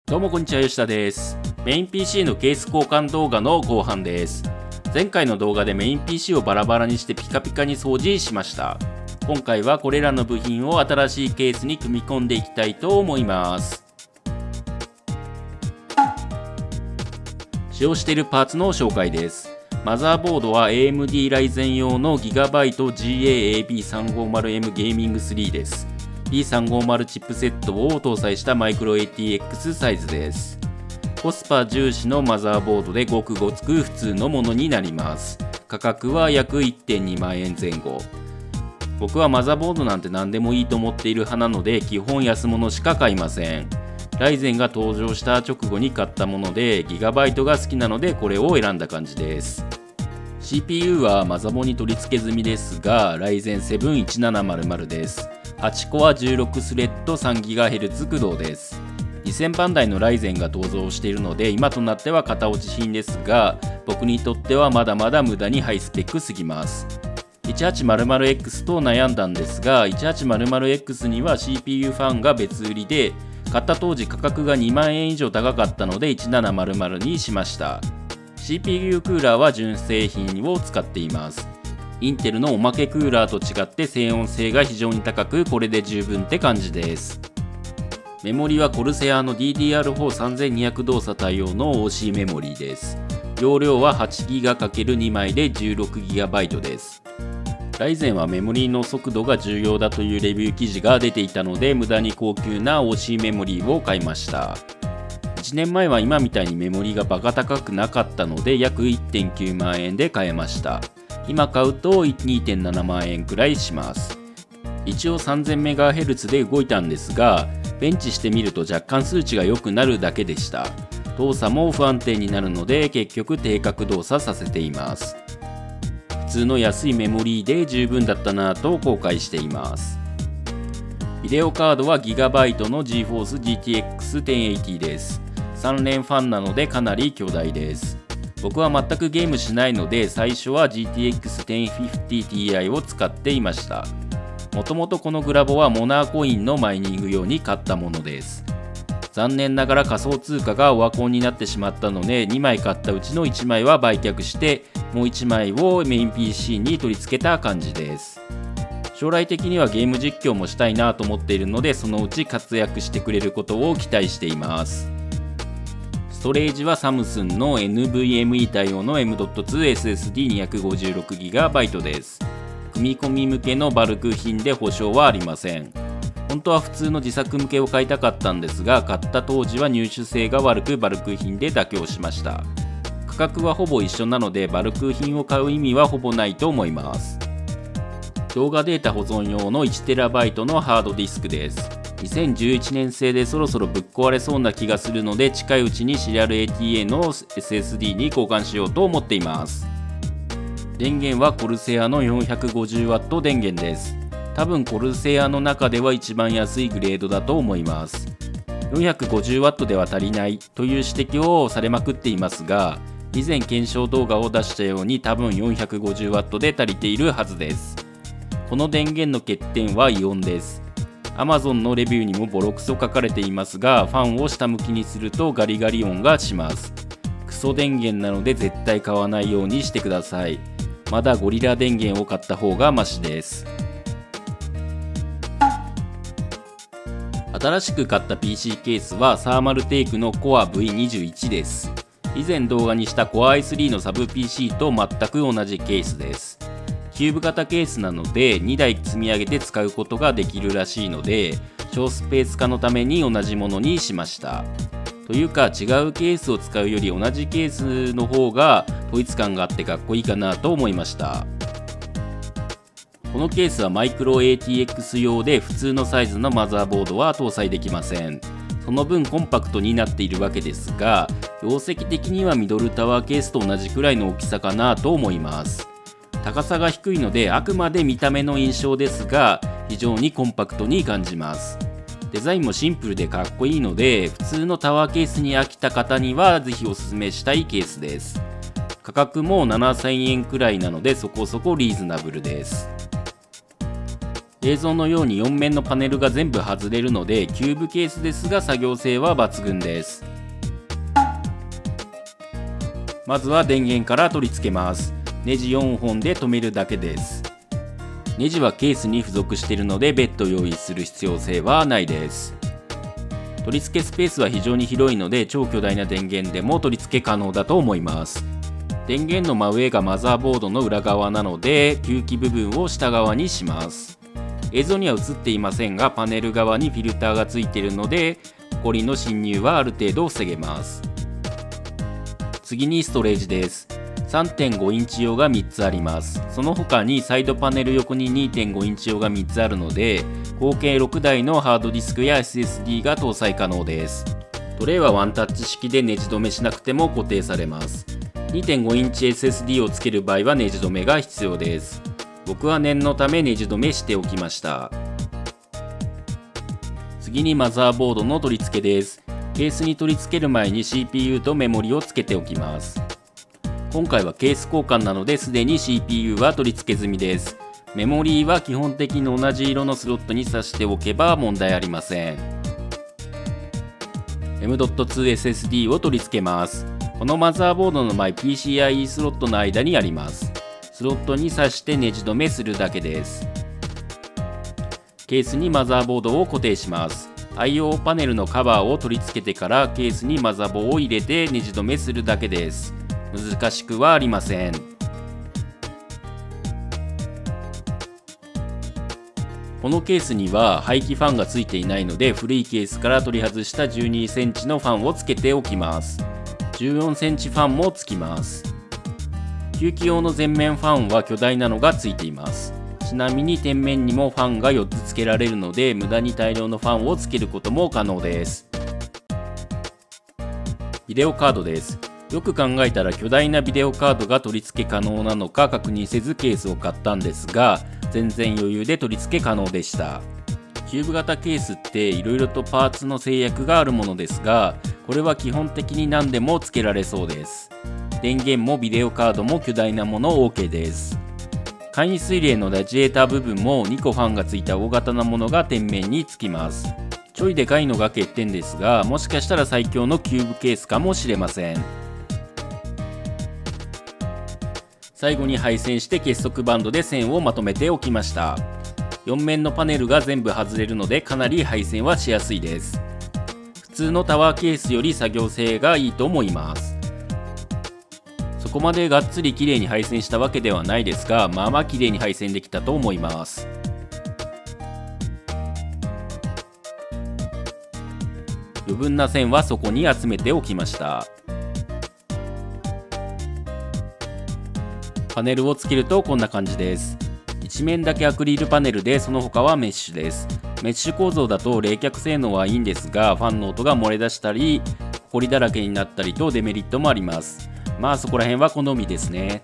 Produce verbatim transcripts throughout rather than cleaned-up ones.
どうもこんにちは、吉田です。メイン ピーシー のケース交換動画の後半です。前回の動画でメイン ピーシー をバラバラにしてピカピカに掃除しました。今回はこれらの部品を新しいケースに組み込んでいきたいと思います。使用しているパーツの紹介です。マザーボードは エーエムディー ライゼン用の ギガバイト ジーエーエービーさんごまるエム ゲーミングスリーです。ビーさんごまる チップセットを搭載したマイクロ エーティーエックス サイズです。コスパ重視のマザーボードでごくごつく普通のものになります。価格は約 いってんにまんえん前後。僕はマザーボードなんて何でもいいと思っている派なので基本安物しか買いません。ライゼンが登場した直後に買ったものでギガバイトが好きなのでこれを選んだ感じです。シーピーユー はマザボに取り付け済みですがライゼンセブンいちななまるまるです。はちコアじゅうろくスレッド さんギガヘルツ 駆動です。にせんばん台のライゼンが登場しているので今となっては型落ち品ですが僕にとってはまだまだ無駄にハイスペックすぎます。いちはちまるまるエックス と悩んだんですが いちはちまるまるエックス には シーピーユー ファンが別売りで買った当時価格がにまんえん以上高かったのでいちななまるまるにしました。 シーピーユー クーラーは純正品を使っています。インテルのおまけクーラーと違って静音性が非常に高くこれで十分って感じです。メモリはコルセアの ディーディーアールフォーさんぜんにひゃく 動作対応の オーシー メモリです。容量は はちギガかけるに 枚で じゅうろくギガバイト です。ライゼンはメモリの速度が重要だというレビュー記事が出ていたので無駄に高級な オーシー メモリを買いました。いちねんまえは今みたいにメモリがバカ高くなかったので約 いってんきゅうまんえんで買えました。今買うと にてんななまんえんくらいします。一応 さんぜんメガヘルツ で動いたんですがベンチしてみると若干数値が良くなるだけでした。動作も不安定になるので結局低角動作させています。普通の安いメモリーで十分だったなぁと後悔しています。ビデオカードは ギガバイト の ジーフォースジーティーエックステンエイティー です。さん連ファンなのでかなり巨大です。僕は全くゲームしないので最初は ジーティーエックステンフィフティーティーアイ を使っていました。もともとこのグラボはモナーコインのマイニング用に買ったものです。残念ながら仮想通貨がオワコンになってしまったのでにまい買ったうちのいちまいは売却してもういちまいをメイン ピーシー に取り付けた感じです。将来的にはゲーム実況もしたいなと思っているのでそのうち活躍してくれることを期待しています。ストレージはサムスンの エヌブイエムイー 対応の エムドットツーエスエスディーにひゃくごじゅうろくギガバイト です。組み込み向けのバルク品で保証はありません。本当は普通の自作向けを買いたかったんですが買った当時は入手性が悪くバルク品で妥協しました。価格はほぼ一緒なのでバルク品を買う意味はほぼないと思います。動画データ保存用の いちテラバイト のハードディスクです。にせんじゅういちねん製でそろそろぶっ壊れそうな気がするので近いうちにシリアル エーティーエー の エスエスディー に交換しようと思っています。電源はコルセアの よんひゃくごじゅうワット 電源です。多分コルセアの中では一番安いグレードだと思います。よんひゃくごじゅうワット では足りないという指摘をされまくっていますが以前検証動画を出したように多分 よんひゃくごじゅうワット で足りているはずです。この電源の欠点はイオンです。Amazon のレビューにもボロクソ書かれていますがファンを下向きにするとガリガリ音がします。クソ電源なので絶対買わないようにしてください。まだゴリラ電源を買った方がマシです。新しく買った ピーシー ケースはサーマルテイクの コアブイにじゅういち です。以前動画にした コアアイスリー のサブ ピーシー と全く同じケースです。キューブ型ケースなのでにだい積み上げて使うことができるらしいので小スペース化のために同じものにしました。というか違うケースを使うより同じケースの方が統一感があってかっこいいかなと思いました。このケースはマイクロ エーティーエックス 用で普通のサイズのマザーボードは搭載できません。その分コンパクトになっているわけですが容積的にはミドルタワーケースと同じくらいの大きさかなと思います。高さが低いのであくまで見た目の印象ですが非常にコンパクトに感じます。デザインもシンプルでかっこいいので普通のタワーケースに飽きた方にはぜひおすすめしたいケースです。価格もななせんえんくらいなのでそこそこリーズナブルです。 映像のようによん面のパネルが全部外れるのでキューブケースですが作業性は抜群です。まずは電源から取り付けます。ネジよんほんで留めるだけです。ネジはケースに付属しているので別途用意する必要性はないです。取り付けスペースは非常に広いので超巨大な電源でも取り付け可能だと思います。電源の真上がマザーボードの裏側なので吸気部分を下側にします。映像には映っていませんがパネル側にフィルターがついているのでホコリの侵入はある程度防げます。次にストレージです。さんてんごインチ用がみっつあります。その他にサイドパネル横に にてんごインチ用がみっつあるので合計ろくだいのハードディスクや エスエスディー が搭載可能です。トレイはワンタッチ式でネジ止めしなくても固定されます。にてんごインチ エスエスディー をつける場合はネジ止めが必要です。僕は念のためネジ止めしておきました。次にマザーボードの取り付けです。ケースに取り付ける前に シーピーユー とメモリをつけておきます。今回はケース交換なのですでに シーピーユー は取り付け済みです。メモリーは基本的に同じ色のスロットに挿しておけば問題ありません。エムドットツーエスエスディー を取り付けます。このマザーボードの前 ピーシーアイイー スロットの間にあります。スロットに挿してネジ止めするだけです。ケースにマザーボードを固定します。アイオー パネルのカバーを取り付けてからケースにマザボを入れてネジ止めするだけです。難しくはありません。このケースには排気ファンがついていないので古いケースから取り外したじゅうにセンチのファンをつけておきます。じゅうよんセンチファンもつきます。吸気用の前面ファンは巨大なのがついています。ちなみに天面にもファンがよっつ付けられるので無駄に大量のファンをつけることも可能です。ビデオカードです。よく考えたら巨大なビデオカードが取り付け可能なのか確認せずケースを買ったんですが全然余裕で取り付け可能でした。キューブ型ケースっていろいろとパーツの制約があるものですがこれは基本的に何でも付けられそうです。電源もビデオカードも巨大なもの OK です。簡易水冷のラジエーター部分もにこファンがついた大型なものが天面につきます。ちょいでかいのが欠点ですがもしかしたら最強のキューブケースかもしれません。最後に配線して結束バンドで線をまとめておきました。よん面のパネルが全部外れるのでかなり配線はしやすいです。普通のタワーケースより作業性がいいと思います。そこまでがっつり綺麗に配線したわけではないですがまあまあ綺麗に配線できたと思います。余分な線はそこに集めておきました。パネルをつけるとこんな感じです。一面だけアクリルパネルでその他はメッシュです。メッシュ構造だと冷却性能はいいんですがファンの音が漏れ出したりホコリだらけになったりとデメリットもあります。まあそこら辺は好みですね。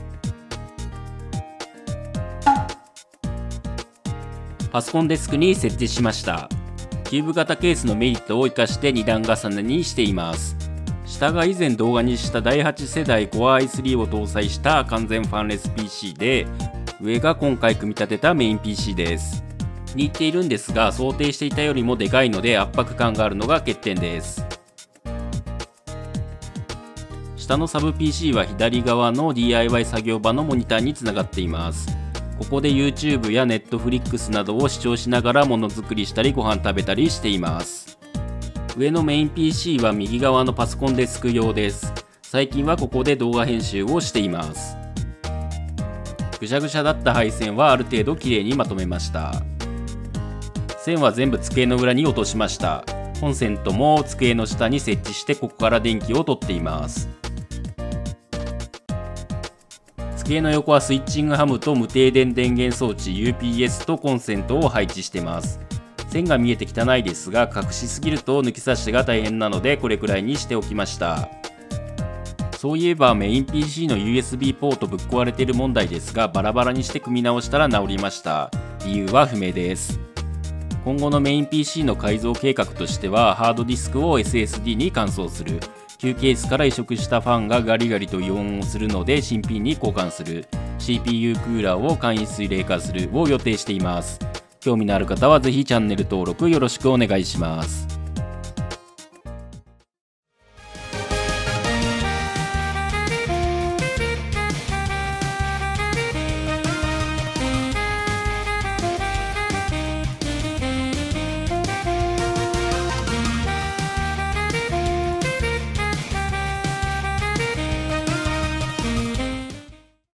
パソコンデスクに設置しました。キューブ型ケースのメリットを生かしてに段重ねにしています。下が以前動画にしただいはち世代 コアアイスリー を搭載した完全ファンレス ピーシー で上が今回組み立てたメイン ピーシー です。気に入っているんですが想定していたよりもでかいので圧迫感があるのが欠点です。下のサブ ピーシー は左側の ディーアイワイ 作業場のモニターにつながっています。ここで YouTube や Netflix などを視聴しながらものづくりしたりご飯食べたりしています。上のメイン ピーシー は右側のパソコンデスク用です。最近はここで動画編集をしています。ぐしゃぐしゃだった配線はある程度きれいにまとめました。線は全部机の裏に落としました。コンセントも机の下に設置してここから電気を取っています。机の横はスイッチングハムと無停電電源装置 ユーピーエス とコンセントを配置しています。線が見えて汚いですが隠しすぎると抜き差しが大変なのでこれくらいにしておきました。そういえばメイン ピーシー の ユーエスビー ポートぶっ壊れている問題ですがバラバラにして組み直したら治りました。理由は不明です。今後のメイン ピーシー の改造計画としてはハードディスクを エスエスディー に換装する、旧ケースから移植したファンがガリガリと異音をするので新品に交換する、 シーピーユー クーラーを簡易水冷化するを予定しています。 興味のある方はぜひチャンネル登録よろしくお願いします。